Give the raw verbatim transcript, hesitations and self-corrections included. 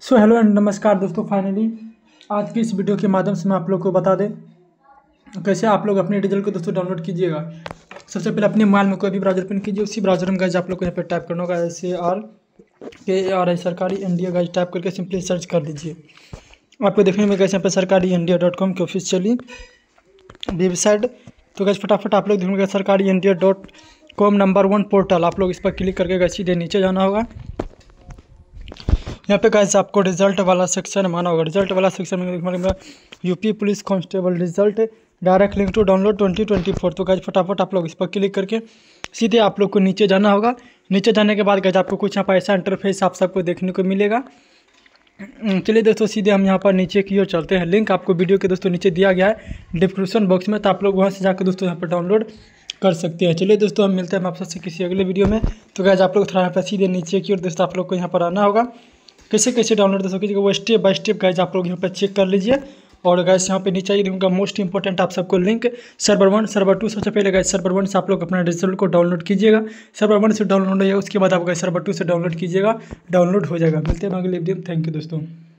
So hello and नमस्कार दोस्तों। Finally आज की इस वीडियो के माध्यम से मैं आप लोग को बता दें कैसे आप लोग अपने डीजल को दोस्तों डाउनलोड कीजिएगा। सबसे पहले अपने मोबाइल में कोई भी ब्राउजर ओपन कीजिए। उसी ब्राउजर में गाइज आप लोग को यहाँ पे टाइप करना होगा S A R K R I सरकारी इंडिया। गाइज टाइप करके सिंपली सर्च कर दीजिए। आपको देखने में कैसे यहाँ पे सरकारी इंडिया डॉट कॉम की ऑफिशियली वेबसाइट। तो गाइज फटाफट आप लोग देखेंगे सरकारी India dot com number one portal. आप लोग इस पर क्लिक करके गाइज सीधे नीचे जाना होगा। यहाँ पे गाइस आपको रिजल्ट वाला सेक्शन माना होगा। रिजल्ट वाला सेक्शन में UP police constable result direct link to download twenty twenty four. तो गाइस फटाफट आप लोग इस पर क्लिक करके सीधे आप लोग को नीचे जाना होगा। नीचे जाने के बाद गाइस आपको कुछ यहाँ पर ऐसा इंटरफेस आप सबको देखने को मिलेगा। चलिए दोस्तों सीधे हम यहाँ पर नीचे की ओर चलते हैं। लिंक आपको वीडियो के दोस्तों नीचे दिया गया है डिस्क्रिप्शन बॉक्स में, तो आप लोग वहाँ से जाकर दोस्तों यहाँ पर डाउनलोड कर सकते हैं। चलिए दोस्तों हम मिलते हैं आप सबसे किसी अगले वीडियो में। तो गाइस आप लोग थोड़ा यहाँ पर सीधे नीचे की ओर दोस्तों आप लोग को यहाँ पर आना होगा। कैसे कैसे डाउनलोड दोस्तों कीजिएगा वो स्टेप बाय स्टेप गाइज आप लोग यहाँ पर चेक कर लीजिए। और गाइस यहाँ पे नीचे ही दूंगा मोस्ट इंपॉर्टेंट आप सबको link server one server two. सबसे पहले गाइस सर्वर वन से आप लोग अपना रिजल्ट को डाउनलोड कीजिएगा। सर्वर वन से डाउनलोड हो जाएगा, उसके बाद आप गाइस सर्वर टू से डाउनलोड कीजिएगा, डाउनलोड हो जाएगा। मिलते हैं अगले वीडियो में। थैंक यू दोस्तों।